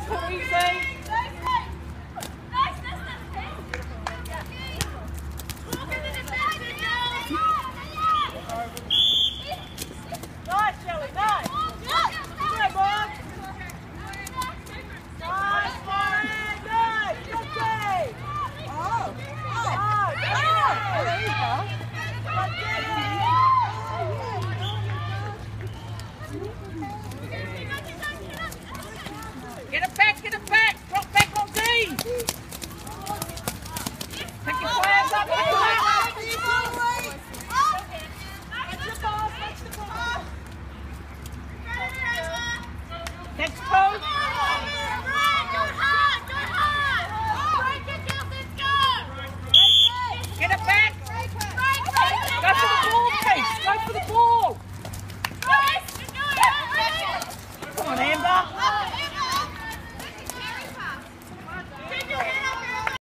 Get it back, drop back on D. Pick your players up, Next pose. Get it back. Go for the ball, Case. Go for the ball. Come on, Amber.